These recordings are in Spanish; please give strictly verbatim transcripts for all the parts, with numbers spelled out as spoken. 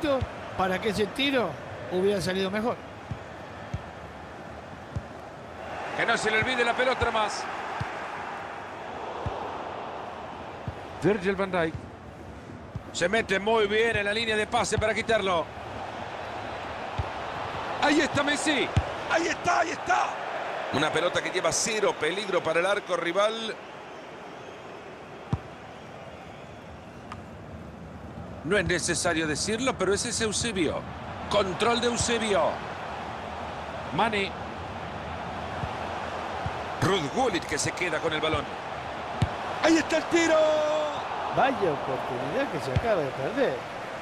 perfecto para que ese tiro hubiera salido mejor. Que no se le olvide la pelota más. Virgil van Dijk. Se mete muy bien en la línea de pase para quitarlo. Ahí está Messi. Ahí está, ahí está. Una pelota que lleva cero peligro para el arco rival. No es necesario decirlo, pero ese es Eusebio. Control de Eusebio. Mane. Ruud Gullit que se queda con el balón. Ahí está el tiro. Vaya oportunidad que se acaba de perder.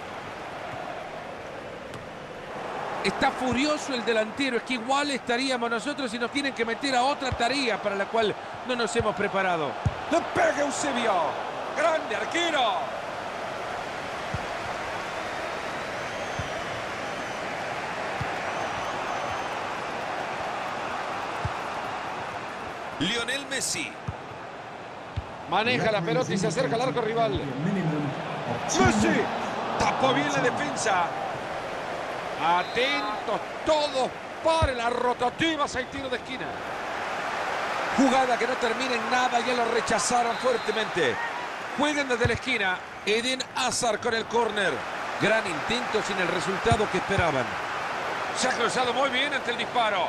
Está furioso el delantero. Es que igual estaríamos nosotros si nos tienen que meter a otra tarea para la cual no nos hemos preparado. ¡Le pega Eusebio! ¡Grande arquero! Lionel Messi. Maneja la pelota y se acerca al arco rival. ¡Messi! Tapó bien la defensa. Atentos todos para las rotativas. Hay tiro de esquina. Jugada que no termina en nada. Ya lo rechazaron fuertemente. Juegan desde la esquina. Eden Hazard con el córner. Gran intento sin el resultado que esperaban. Se ha cruzado muy bien ante el disparo.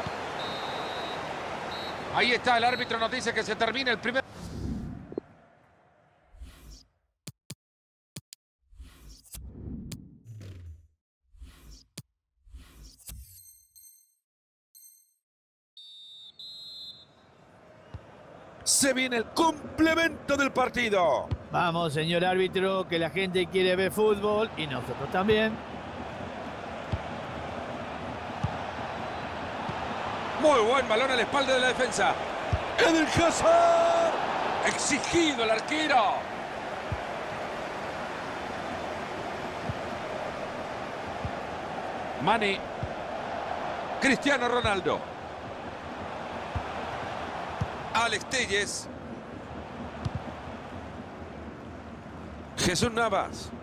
Ahí está, el árbitro nos dice que se termina el primer... Se viene el complemento del partido. Vamos, señor árbitro, que la gente quiere ver fútbol y nosotros también. Muy buen balón a la espalda de la defensa. Eden Hazard. Exigido el arquero. Mane. Cristiano Ronaldo. Alex Telles. Jesús Navas.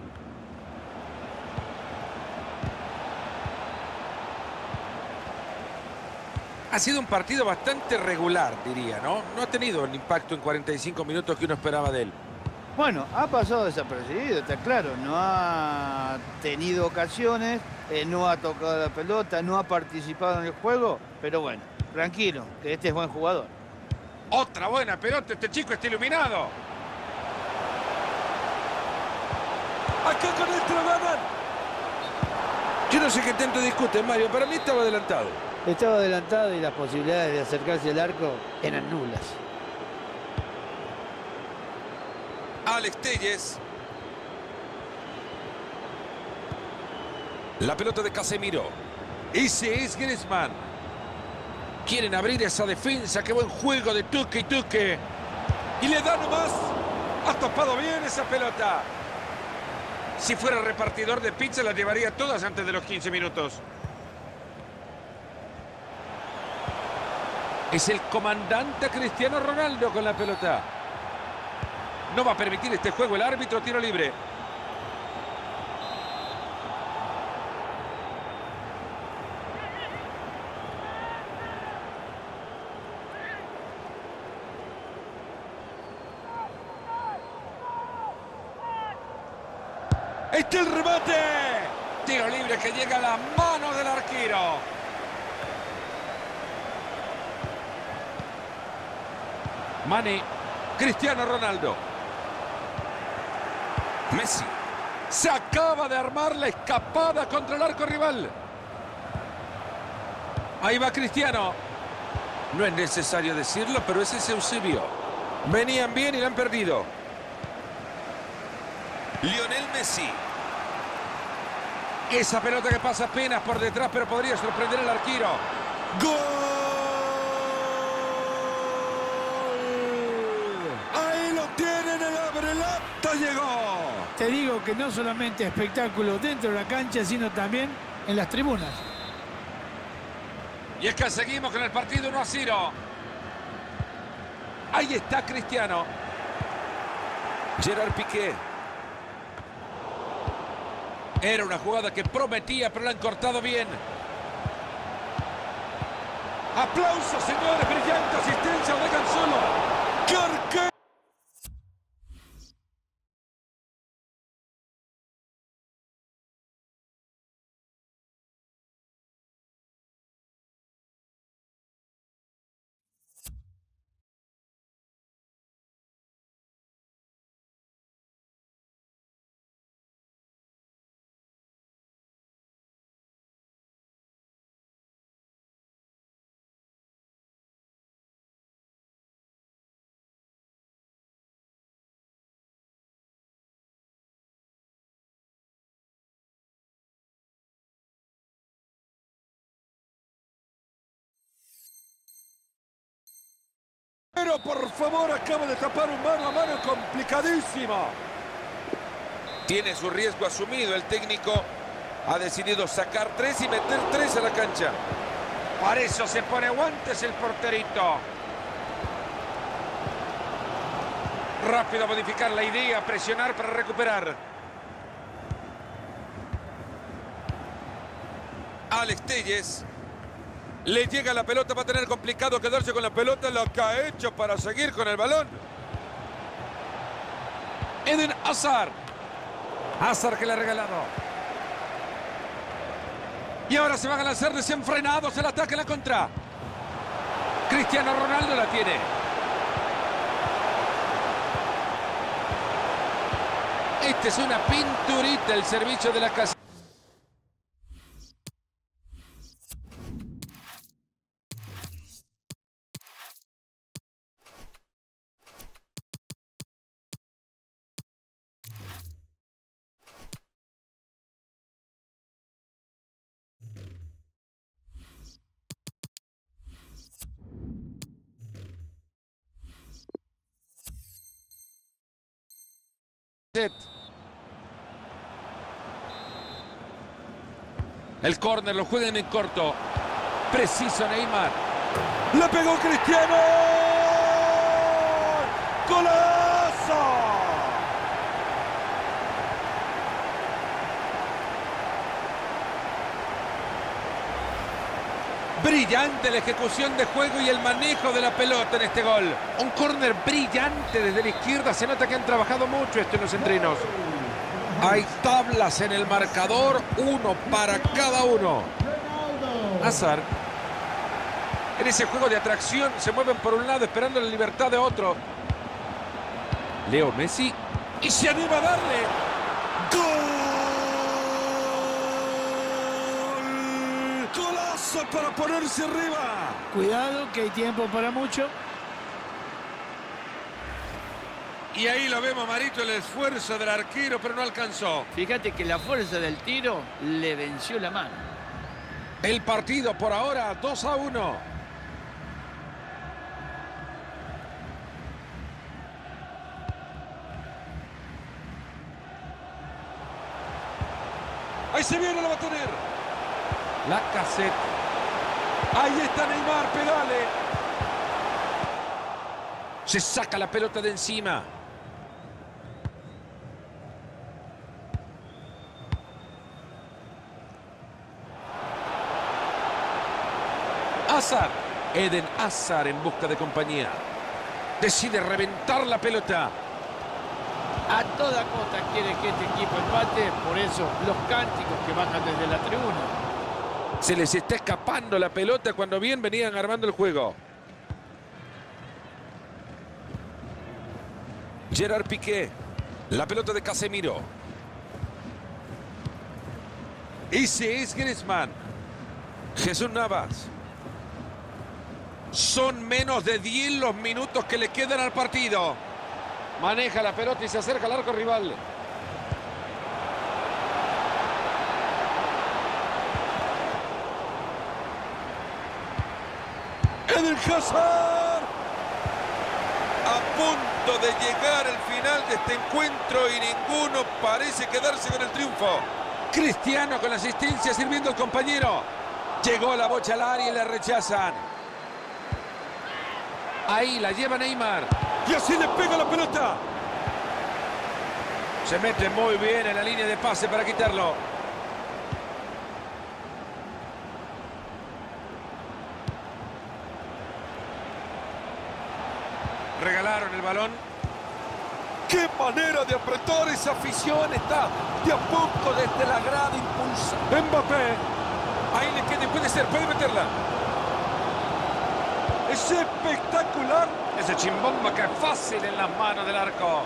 Ha sido un partido bastante regular, diría, ¿no? No ha tenido el impacto en cuarenta y cinco minutos que uno esperaba de él. Bueno, ha pasado desapercibido, está claro. No ha tenido ocasiones, eh, no ha tocado la pelota, no ha participado en el juego. Pero bueno, tranquilo, que este es buen jugador. Otra buena pelota, este chico está iluminado. Acá con esto lo ganan. Yo no sé qué tanto discuten, Mario. Para mí estaba adelantado. Estaba adelantado y las posibilidades de acercarse al arco eran nulas. Alex Telles. La pelota de Casemiro. Ese es Griezmann. Quieren abrir esa defensa. Qué buen juego de Tuque y Tuque. Y le da nomás. Ha topado bien esa pelota. Si fuera repartidor de pizza las llevaría todas antes de los quince minutos. Es el comandante Cristiano Ronaldo con la pelota. No va a permitir este juego el árbitro. Tiro libre. ¡Este es el remate! Tiro libre que llega a la mano del arquero. Mane, Cristiano Ronaldo. Messi. Se acaba de armar la escapada contra el arco rival. Ahí va Cristiano. No es necesario decirlo, pero ese es Eusebio. Venían bien y lo han perdido. Lionel Messi. Esa pelota que pasa apenas por detrás, pero podría sorprender al arquero. ¡Gol! Ahí lo tienen, el abrelata llegó. Te digo que no solamente espectáculo dentro de la cancha, sino también en las tribunas. Y es que seguimos con el partido uno a cero. Ahí está Cristiano. Gerard Piqué. Era una jugada que prometía, pero la han cortado bien. ¡Aplausos, señores! ¡Brillante asistencia! ¡Lo dejan solo! ¡Carque! Pero por favor, acaba de tapar un mano a mano complicadísimo. Tiene su riesgo asumido. El técnico ha decidido sacar tres y meter tres a la cancha. Para eso se pone guantes el porterito. Rápido a modificar la idea, presionar para recuperar. Alex Telles. Le llega la pelota, va a tener complicado quedarse con la pelota, lo que ha hecho para seguir con el balón. Eden Hazard. Hazard que le ha regalado. Y ahora se van a lanzar desenfrenados el ataque en la contra. Cristiano Ronaldo la tiene. Este es una pinturita el servicio de la casa. El córner lo juegan en corto. Preciso Neymar. ¡Le pegó Cristiano! ¡Golazo! Brillante la ejecución de juego y el manejo de la pelota en este gol. Un córner brillante desde la izquierda. Se nota que han trabajado mucho esto en los entrenos. Hay tablas en el marcador, uno para cada uno. Hazard. En ese juego de atracción se mueven por un lado esperando la libertad de otro. Leo Messi. Y se anima a darle. ¡Gol! ¡Golazo para ponerse arriba! Cuidado que hay tiempo para mucho. Y ahí lo vemos, Marito, el esfuerzo del arquero, pero no alcanzó. Fíjate que la fuerza del tiro le venció la mano. El partido por ahora dos a uno. Ahí se viene, lo va a tener. La Lacazette. Ahí está Neymar, pedale. Se saca la pelota de encima. Hazard. Eden Hazard en busca de compañía. Decide reventar la pelota. A toda costa quiere que este equipo empate, por eso los cánticos que bajan desde la tribuna. Se les está escapando la pelota cuando bien venían armando el juego. Gerard Piqué. La pelota de Casemiro. Ese es Griezmann. Jesús Navas. Son menos de diez los minutos que le quedan al partido. Maneja la pelota y se acerca al arco rival. Eden Hazard. A punto de llegar al final de este encuentro y ninguno parece quedarse con el triunfo. Cristiano con la asistencia sirviendo al compañero. Llegó la bocha al área y la rechazan. Ahí la lleva Neymar. Y así le pega la pelota. Se mete muy bien en la línea de pase para quitarlo. Regalaron el balón. ¡Qué manera de apretar esa afición! Está de a poco desde la grada impulsa. Mbappé. Ahí le queda y puede ser, puede meterla. Es espectacular. Ese chimbomba que es fácil en las manos del arco.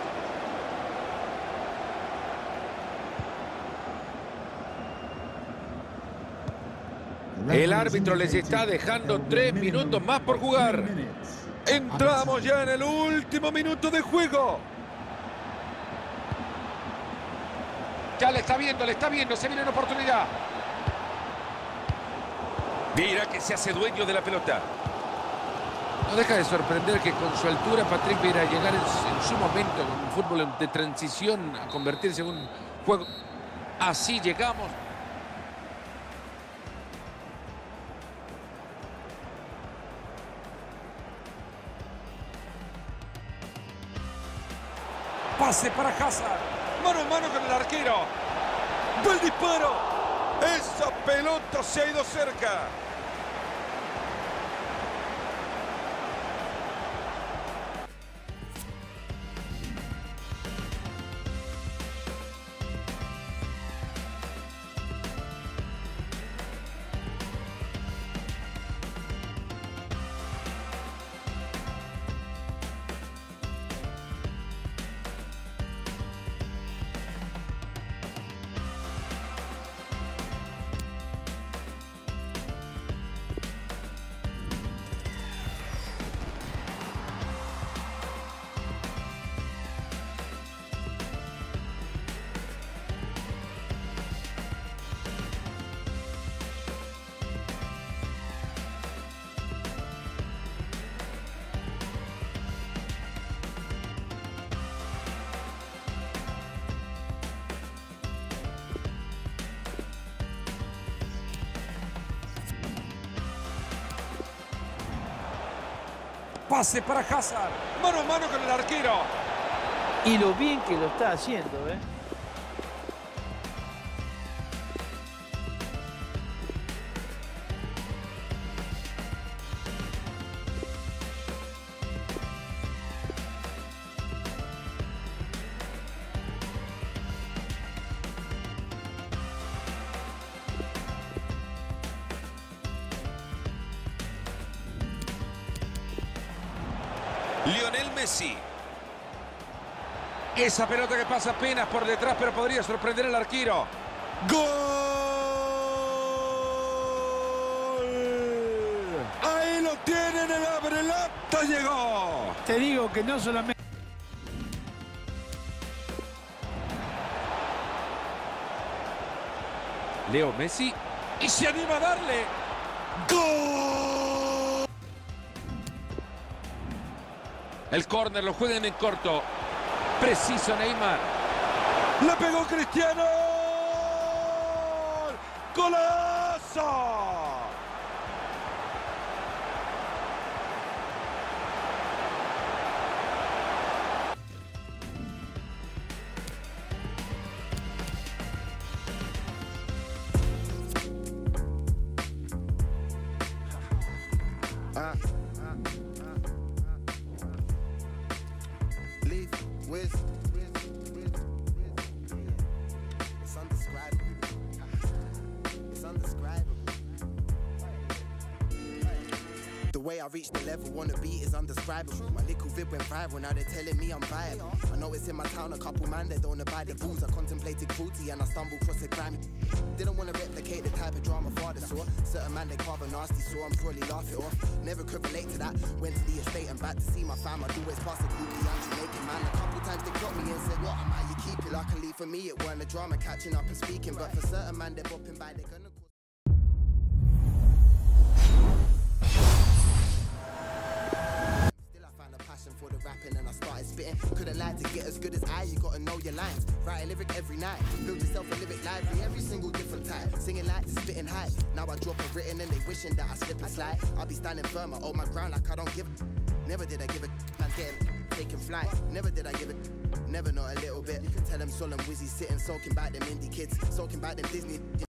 El árbitro les está dejando tres minutos más por jugar. Entramos ya en el último minuto de juego. Ya le está viendo, le está viendo. Se viene una oportunidad. Mira que se hace dueño de la pelota. No deja de sorprender que con su altura Patrick Vieira llegar en, en su momento con un fútbol de transición a convertirse en un juego. Así llegamos. Pase para Hazard. Mano a mano con el arquero. ¡Buen disparo! Esa pelota se ha ido cerca. Pase para Hazard. Mano a mano con el arquero. Y lo bien que lo está haciendo, ¿eh? Lionel Messi. Esa pelota que pasa apenas por detrás, pero podría sorprender al arquero. ¡Gol! Ahí lo tienen, el abrelata llegó. Te digo que no solamente... Leo Messi. Y se anima a darle. ¡Gol! El córner lo juegan en corto. Preciso Neymar. ¡La pegó Cristiano! ¡Golazo! Ah. With, with, with, with, it's undescribable. It's undescribable. The way I reached the level, wanna be is undescribable. My little vid went viral, now they're telling me I'm viable. I know it's in my town, a couple man that don't abide the rules. I contemplated cruelty and I stumbled across a crime. Didn't wanna replicate the type of drama father saw. Certain man they carve a nasty, so I'm probably laugh it off. Never could relate to that. Went to the estate and back to see my fam. I'd always pass a groupie, I'm Jamaican man. A couple times they got me and said, what am I? You keep it. Luckily for me, it weren't a drama catching up and speaking. But for certain man, they're bopping by, they're gonna. For the rapping and I started spitting. Couldn't lie to get as good as I, you gotta know your lines. Write a lyric every night, build yourself a lyric library every single different type. Singing like to spitting high. Now I drop a written and they wishing that I slip and slide. I'll be standing firm, I hold my ground like I don't give a. Never did I give a man's getting taking flight. Never did I give a. Never not a little bit. You can tell them solemn Wizzy sitting soaking back them indie kids, soaking back them Disney.